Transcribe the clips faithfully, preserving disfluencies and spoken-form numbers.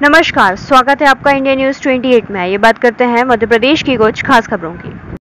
नमस्कार, स्वागत है आपका इंडिया न्यूज अट्ठाईस में। ये बात करते हैं मध्य प्रदेश की कुछ खास खबरों की।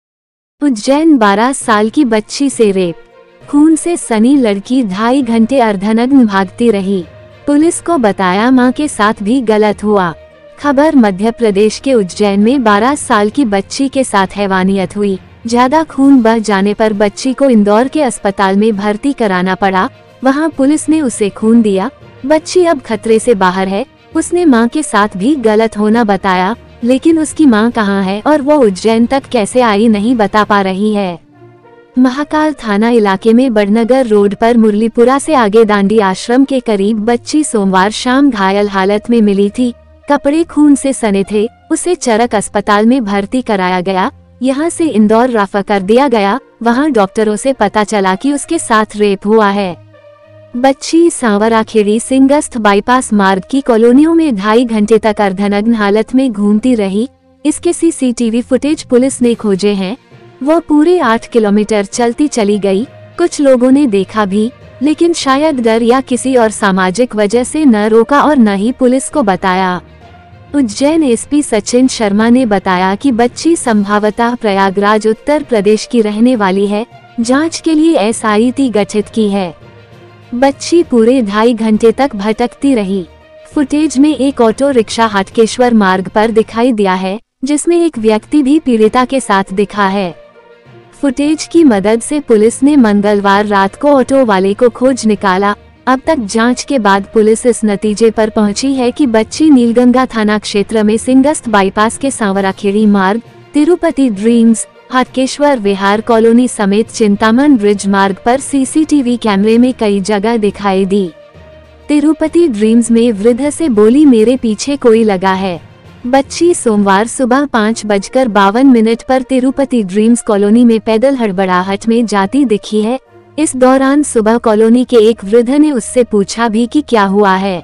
उज्जैन बारह साल की बच्ची से रेप, खून से सनी लड़की ढाई घंटे अर्धनग्न भागती रही। पुलिस को बताया मां के साथ भी गलत हुआ। खबर मध्य प्रदेश के उज्जैन में बारह साल की बच्ची के साथ हैवानियत हुई। ज्यादा खून बह जाने पर बच्ची को इंदौर के अस्पताल में भर्ती कराना पड़ा। वहां पुलिस ने उसे खून दिया। बच्ची अब खतरे से बाहर है। उसने मां के साथ भी गलत होना बताया, लेकिन उसकी मां कहां है और वो उज्जैन तक कैसे आई नहीं बता पा रही है। महाकाल थाना इलाके में बड़नगर रोड पर मुरलीपुरा से आगे दांडी आश्रम के करीब बच्ची सोमवार शाम घायल हालत में मिली थी। कपड़े खून से सने थे। उसे चरक अस्पताल में भर्ती कराया गया। यहां से इंदौर रेफर कर दिया गया। वहां डॉक्टरों से पता चला कि उसके साथ रेप हुआ है। बच्ची सांवराखेड़ी सिंगस्त बाईपास मार्ग की कॉलोनियों में ढाई घंटे तक अर्धनग्न हालत में घूमती रही। इसके सीसीटीवी फुटेज पुलिस ने खोजे हैं। वो पूरे आठ किलोमीटर चलती चली गई। कुछ लोगों ने देखा भी, लेकिन शायद डर या किसी और सामाजिक वजह से न रोका और न ही पुलिस को बताया। उज्जैन एसपी सचिन शर्मा ने बताया कि बच्ची संभवतः प्रयागराज उत्तर प्रदेश की रहने वाली है। जांच के लिए एसआईटी गठित की है। बच्ची पूरे ढाई घंटे तक भटकती रही। फुटेज में एक ऑटो रिक्शा हाटकेश्वर मार्ग पर दिखाई दिया है, जिसमें एक व्यक्ति भी पीड़िता के साथ दिखा है। फुटेज की मदद से पुलिस ने मंगलवार रात को ऑटो वाले को खोज निकाला। अब तक जांच के बाद पुलिस इस नतीजे पर पहुंची है कि बच्ची नीलगंगा थाना क्षेत्र में सिंगस्त बाईपास के सांवराखेड़ी मार्ग, तिरुपति ड्रीम्स, हाटकेश्वर विहार कॉलोनी समेत चिंतामन ब्रिज मार्ग पर सीसीटीवी कैमरे में कई जगह दिखाई दी। तिरुपति ड्रीम्स में वृद्ध से बोली, मेरे पीछे कोई लगा है। बच्ची सोमवार सुबह पाँच बजकर बावन मिनट पर तिरुपति ड्रीम्स कॉलोनी में पैदल हड़बड़ाहट में जाती दिखी है। इस दौरान सुबह कॉलोनी के एक वृद्ध ने उससे पूछा भी कि क्या हुआ है।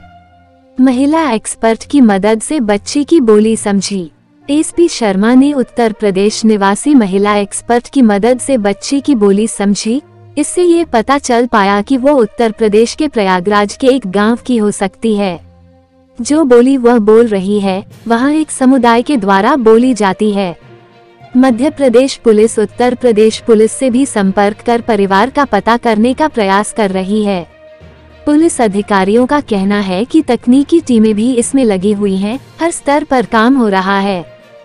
महिला एक्सपर्ट की मदद से बच्ची की बोली समझी। एसपी शर्मा ने उत्तर प्रदेश निवासी महिला एक्सपर्ट की मदद से बच्ची की बोली समझी। इससे ये पता चल पाया कि वो उत्तर प्रदेश के प्रयागराज के एक गांव की हो सकती है। जो बोली वह बोल रही है, वहां एक समुदाय के द्वारा बोली जाती है। मध्य प्रदेश पुलिस उत्तर प्रदेश पुलिस से भी संपर्क कर परिवार का पता करने का प्रयास कर रही है। पुलिस अधिकारियों का कहना है कि तकनीकी टीमें भी इसमें लगी हुई हैं। हर स्तर पर काम हो रहा है।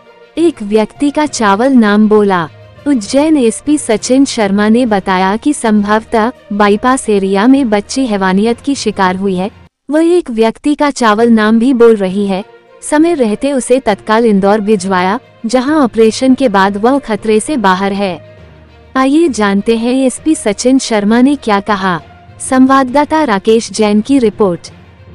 एक व्यक्ति का चावल नाम बोला। उज्जैन एसपी सचिन शर्मा ने बताया कि संभवतः बाईपास एरिया में बच्ची हैवानियत की शिकार हुई है। वह एक व्यक्ति का चावल नाम भी बोल रही है। समय रहते उसे तत्काल इंदौर भिजवाया, जहां ऑपरेशन के बाद वह खतरे से बाहर है। आइए जानते हैं एसपी सचिन शर्मा ने क्या कहा। संवाददाता राकेश जैन की रिपोर्ट।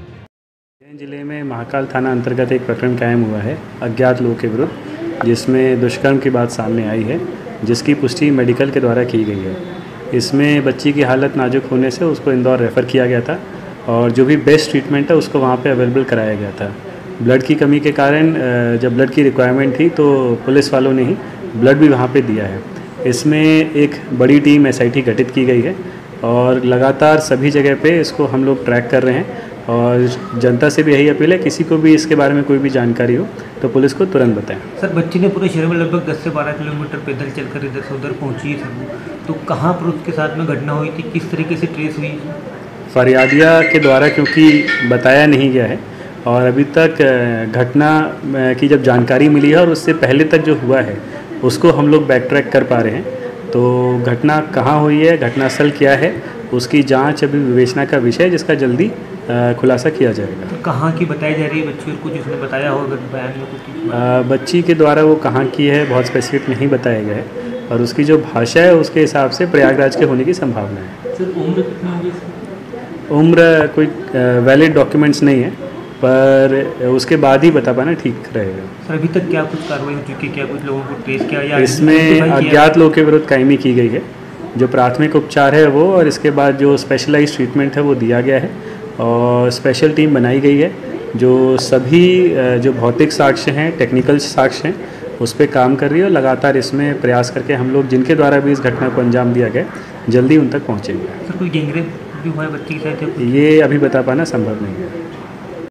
उज्जैन जिले में महाकाल थाना अंतर्गत एक प्रकरण कायम हुआ है अज्ञात लोगों के विरुद्ध, जिसमें दुष्कर्म की बात सामने आई है, जिसकी पुष्टि मेडिकल के द्वारा की गई है। इसमें बच्ची की हालत नाजुक होने से उसको इंदौर रेफ़र किया गया था और जो भी बेस्ट ट्रीटमेंट है उसको वहाँ पे अवेलेबल कराया गया था। ब्लड की कमी के कारण जब ब्लड की रिक्वायरमेंट थी तो पुलिस वालों ने ही ब्लड भी वहाँ पे दिया है। इसमें एक बड़ी टीम एसआईटी गठित की गई है और लगातार सभी जगह पे इसको हम लोग ट्रैक कर रहे हैं और जनता से भी यही अपील है, किसी को भी इसके बारे में कोई भी जानकारी हो तो पुलिस को तुरंत बताएं। सर, बच्ची ने पूरे शहर में लगभग दस से बारह किलोमीटर पैदल चलकर इधर से उधर पहुंची है सर, तो कहाँ पर उसके साथ में घटना हुई थी, किस तरीके से ट्रेस हुई? फरियादिया के द्वारा क्योंकि बताया नहीं गया है और अभी तक घटना की जब जानकारी मिली है और उससे पहले तक जो हुआ है उसको हम लोग बैक ट्रैक कर पा रहे हैं। तो घटना कहाँ हुई है, घटनास्थल क्या है, उसकी जांच अभी विवेचना का विषय है, जिसका जल्दी खुलासा किया जाएगा। तो कहाँ की बताई जा रही है बच्ची, और कुछ उसने बताया होगा बयान में कुछ? बच्ची के द्वारा वो कहाँ की है बहुत स्पेसिफिक नहीं बताया गया है और उसकी जो भाषा है उसके हिसाब से प्रयागराज के होने की संभावना है। सर, उम्र कितनी होगी? उम्र कोई वैलिड डॉक्यूमेंट्स नहीं है, पर उसके बाद ही बता पाना ठीक रहेगा। सर, अभी तक क्या कुछ कार्रवाई हो चुकी है, क्या कुछ लोगों को ट्रेस किया या इसमें अज्ञात लोगों के विरुद्ध कायमी की गई है। जो प्राथमिक उपचार है वो और इसके बाद जो स्पेशलाइज्ड ट्रीटमेंट है वो दिया गया है और स्पेशल टीम बनाई गई है जो सभी जो भौतिक साक्ष्य हैं, टेक्निकल साक्ष्य हैं, उस पर काम कर रही है और लगातार इसमें प्रयास करके हम लोग जिनके द्वारा भी इस घटना को अंजाम दिया गया जल्दी उन तक पहुँचेंगे। सर, कोई गैंगरेप भी हुआ है बच्ची के साथ? ये अभी बता पाना संभव नहीं है।